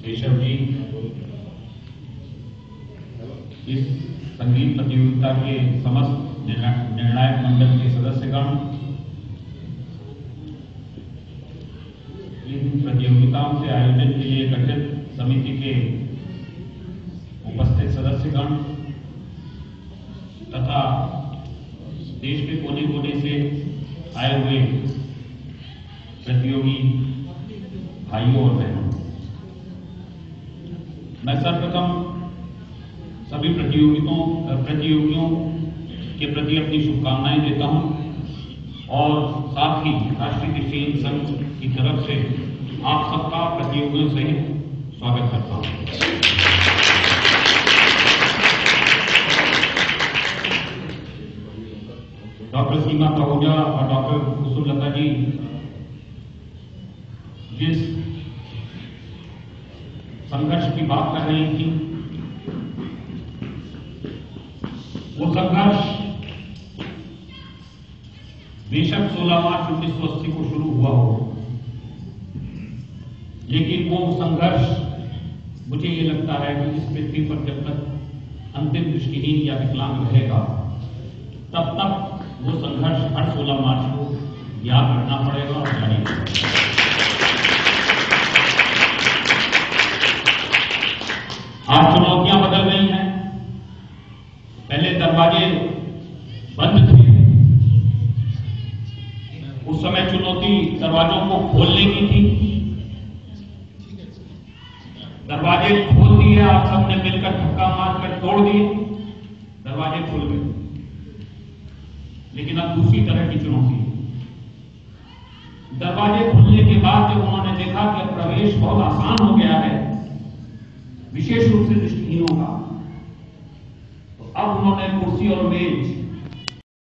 केशव जी, इस संगीत प्रतियोगिता के समस्त निर्णायक मंडल के सदस्यगण, इन प्रतियोगिताओं से आयोजन के लिए गठित समिति के उपस्थित सदस्यगण तथा देश के कोने कोने से आए हुए प्रतियोगी भाइयों और बहनों, मैं सर्वप्रथम सभी प्रतियोगियों के प्रति अपनी शुभकामनाएं देता हूं और साथ ही राष्ट्रीय दृष्टिहीन संघ की तरफ से आप सबका प्रतियोगियों से स्वागत करता हूं। डॉक्टर सीमा पहुजा और डॉक्टर कुसुमलता जी जिस संघर्ष की बात कर रही थी, वो संघर्ष बेशक 16 मार्च 1980 को शुरू हुआ हो, लेकिन वो संघर्ष मुझे ये लगता है कि इस पृथ्वी पर जब तक अंतिम दृष्टिहीन या विकलांग रहेगा, तब तक वो संघर्ष हर 16 मार्च को याद रखना पड़ेगा और जारी रखना। आज चुनौतियां बदल गई हैं। पहले दरवाजे बंद थे, उस समय चुनौती दरवाजों को खोलने की थी। दरवाजे खोल दिए, आप सबने मिलकर धक्का मारकर तोड़ दिए, दरवाजे खुल गए। लेकिन अब दूसरी तरह की चुनौती, दरवाजे खुलने के बाद जब उन्होंने देखा कि अब प्रवेश बहुत आसान हो गया है, विशेष रूप से दृष्टिहीनों का, तो अब उन्होंने कुर्सी और मेज